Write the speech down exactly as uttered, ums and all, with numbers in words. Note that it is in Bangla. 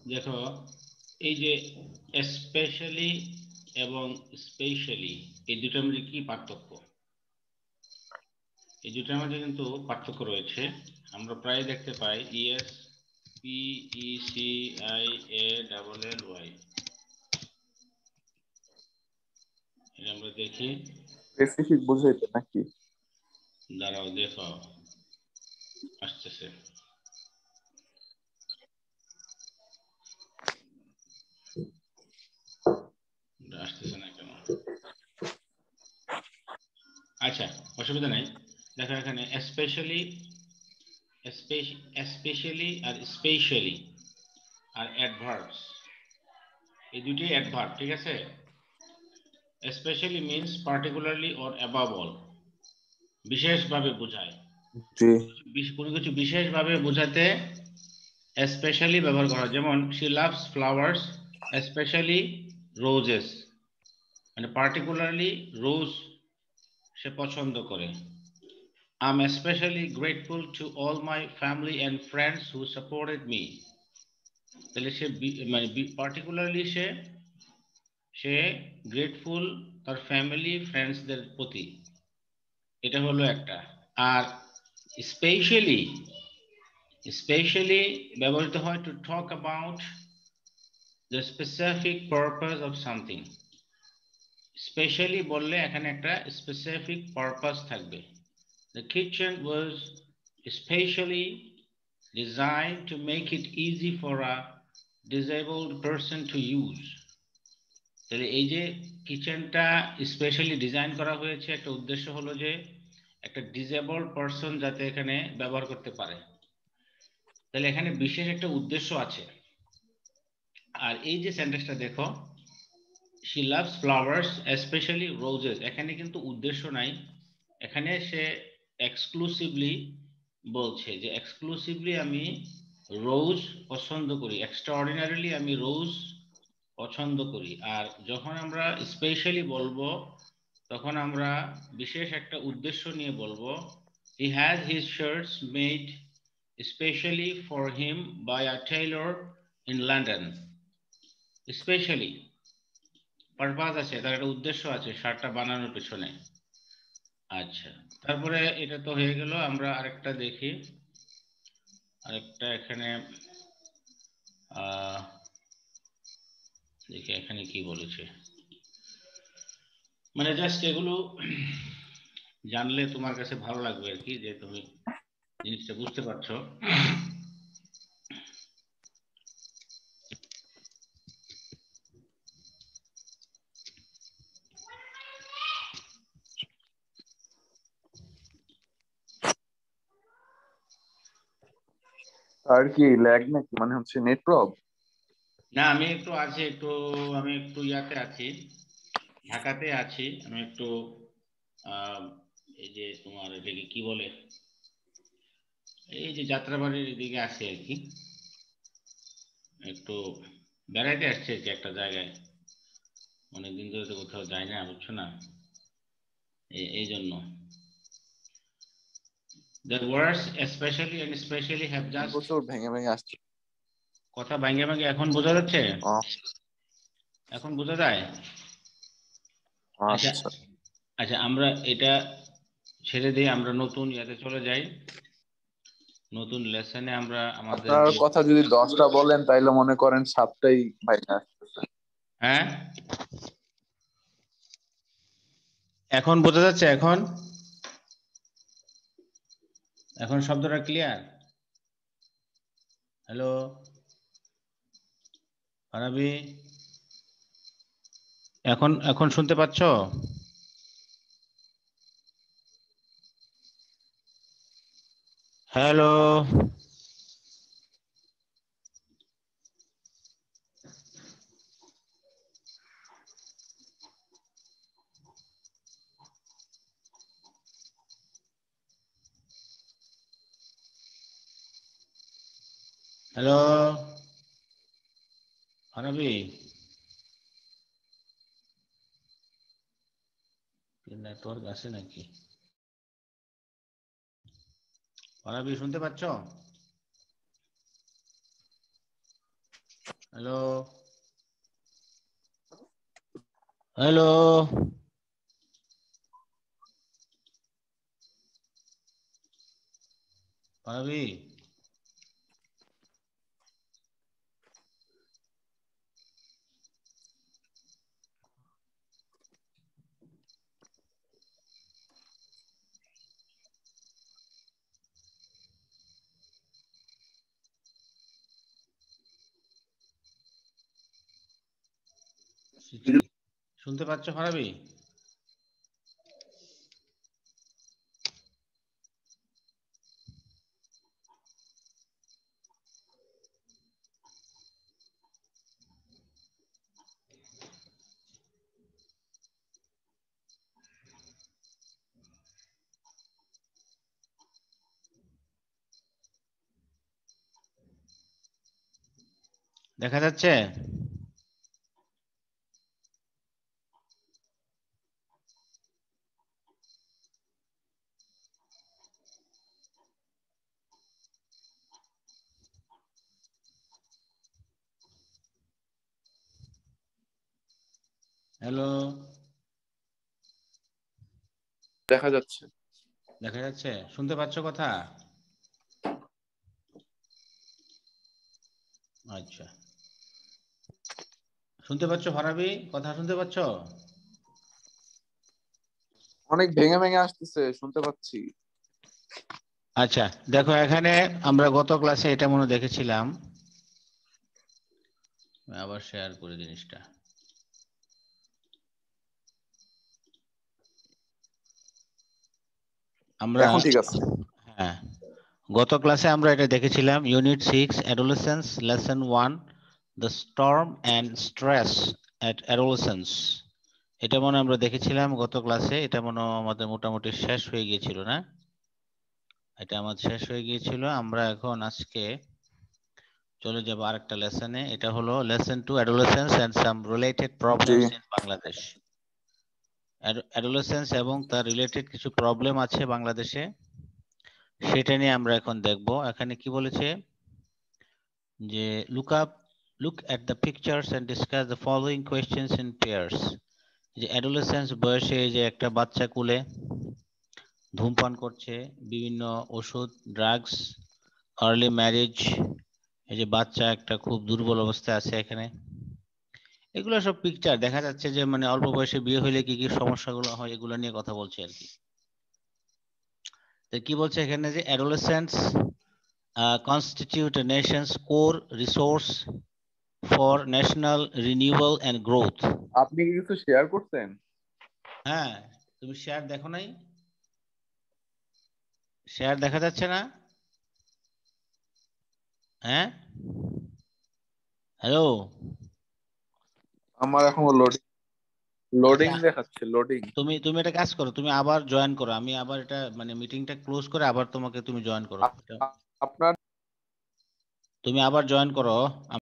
দেখো এই যে স্পেশালি এবং স্পেশালি এই দুটোর মধ্যে কি পার্থক্য? এই দুটোর মধ্যে কিন্তু পার্থক্য রয়েছে। আমরা প্রায় দেখতে পাই E S P E C I A double L Y, এটা আমরা দেখি। স্পেসিফিক বুঝাইতে নাকি? দাঁড়াও দেখো আসতেছে। আসতেছে না কেন? আচ্ছা, অসুবিধা নাই। দেখো এখানে স্পেশালি স্পেশালি আর স্পেশালি আর অ্যাডভার্বস, এই দুটি অ্যাডভার্ব, ঠিক আছে? Specially means particularly or above all, বিশেষভাবে বোঝায়। জি। কোনো কিছু বিশেষভাবে বোঝাতে স্পেশালি ব্যবহার করা হয়। যেমন she loves flowers specially roses, মানে পার্টিকুলারলি রোজ সে পছন্দ করে। I'm especially grateful to all my family and friends who supported me. তাহলে সে মানে পার্টিকুলারলি সে সে গ্রেটফুল তার ফ্যামিলি ফ্রেন্ডসদের প্রতি, এটা হলো একটা। আর স্পেশালি স্পেশালি ব্যবহৃত হয় to talk about the specific purpose of something. Specially বললে এখানে একটা স্পেসিফিক পারপাস থাকবে। The kitchen was especially designed to make it easy for a disabled person to use. তাহলে এই যে কিচেনটা স্পেশালি ডিজাইন করা হয়েছে, একটা উদ্দেশ্য হলো যে একটা ডিসেবলড পারসন যাতে এখানে ব্যবহার করতে পারে। তাহলে এখানে বিশেষ একটা উদ্দেশ্য আছে। আর এই যে সেন্টেন্সটা দেখো, she loves flowers especially roses, এখানে কিন্তু উদ্দেশ্য নাই, এখানে সে এক্সক্লুসিভলি বলছে যে এক্সক্লুসিভলি আমি রোজ পছন্দ করি, এক্সট্রাঅর্ডিনারিলি আমি রোজ পছন্দ করি। আর যখন আমরা স্পেশালি বলবো তখন আমরা বিশেষ একটা উদ্দেশ্য নিয়ে বলবো। He has his shirts made especially for him by a tailor in London. Specially purpose আছে, তার একটা উদ্দেশ্য আছে শার্টটা বানানোর পেছনে। আচ্ছা, তারপরে এটা তো হয়ে গেল। আমরা আরেকটা দেখি, আরেকটা এখানে আহ দেখি এখানে কি বলেছে। মানে জাস্ট এগুলো জানলে তোমার কাছে ভালো লাগবে আর কি, যে তুমি জিনিসটা বুঝতে পারছো। আর কি ল্যাগ নাকি, মানে হচ্ছে নেট প্রবলেম? না, আমি একটু আছি, একটু আমি একটু ইয়াতে আছি, ঢাকাতে আছি। আমি একটু আহ এই যে তোমার এটাকে কি বলে, এই যে যাত্রাবাড়ির এদিকে আছি আর কি, একটু বেড়াইতে আসছে আর কি একটা জায়গায়। অনেকদিন ধরে তো কোথাও যাই না, বুঝছো না, এই জন্য। The words especially and especially have just, প্রচুর ভেঙে ভেঙে আসছে কথা ভাঙ্গে ভাঙ্গে। এখন বোঝা যাচ্ছে? এখন বোঝা যায়? আচ্ছা আচ্ছা, আচ্ছা, আমরা এটা ছেড়ে দিয়ে আমরা নতুন ইয়াতে চলে যাই। নতুন লেসনে আমরা আমাদের আপনার যে, কথা যদি দশটা বলেন তাইলে মনে করেন সাতটাই ভেঙে আসতেছে। হ্যাঁ এখন বোঝা যাচ্ছে? এখন এখন শব্দটা ক্লিয়ার? হ্যালো আরবি, এখন এখন শুনতে পাচ্ছ? হ্যালো হ্যালো আরবি, নেটওয়ার্ক আছে নাকি? আরবি শুনতে পাচ্ছ? হ্যালো হ্যালো পারবি? শুনতে পাচ্ছ পারবি? দেখা যাচ্ছে? হ্যালো দেখা যাচ্ছে। দেখা যাচ্ছে? শুনতে পাচ্ছ কথা? আচ্ছা, শুনতে পাচ্ছ ফারাবি? কথা শুনতে পাচ্ছ? অনেক ভেঙে ভেঙে আসতেছে, শুনতে পাচ্ছি। আচ্ছা দেখো, এখানে আমরা গত ক্লাসে এটা মনে দেখেছিলাম, আবার শেয়ার করে জিনিসটা। আমরা এখন ঠিক আছে। হ্যাঁ, গত ক্লাসে আমরা এটা দেখেছিলাম, unit six adolescence, lesson one, the storm and stress at adolescence. এটা মনে আমরা দেখেছিলাম গত ক্লাসে। এটা মনে আমাদের মোটামুটি শেষ হয়ে গিয়েছিল, না? এটা আমাদের শেষ হয়ে গিয়েছিল। আমরা এখন আজকে চলে যাব আরেকটা লেসনে। এটা হলো lesson two, adolescence and some related problems in Bangladesh. Adolescence এবং তার রিলেটেড কিছু প্রবলেম আছে বাংলাদেশে, সেটা নিয়ে আমরা এখন দেখব। এখানে কি বলেছে যে look up look at the pictures and discuss the following questions in pairs. যে অ্যাডোলেসেন্স বয়সে যে একটা বাচ্চা কোলে ধূমপান করছে, বিভিন্ন ওষুধ, ড্রাগস, আর্লি ম্যারেজ, এই যে বাচ্চা একটা খুব দুর্বল অবস্থায় আছে এখানে, এগুলো সব পিকচার দেখা যাচ্ছে যে মানে অল্প বয়সে বিয়ে হলে কি কি সমস্যাগুলো হয়, এগুলো নিয়ে কথা বলছে আর কি। তো কি বলছে এখানে যে adolescents constitute a nation's core resource for national renewal and growth. আপনি কি কিছু শেয়ার করছেন? হ্যাঁ, তুমি শেয়ার দেখো নাই? শেয়ার দেখা যাচ্ছে না? হ্যাঁ, হ্যালো। আমার এখন লোডিং লোডিং আচ্ছা, দেখাচ্ছে, লোডিং। তুমি তুমি একটা কাজ করো, তুমি আবার জয়েন করো। আমি আবার এটা মানে মিটিংটা ক্লোজ করে আবার তোমাকে তুমি জয়েন করো। আপনার তুমি আবার জয়েন করো।